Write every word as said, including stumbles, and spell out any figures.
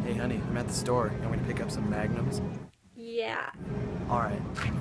Hey honey, I'm at the store. You want me to pick up some magnums? Yeah. Alright.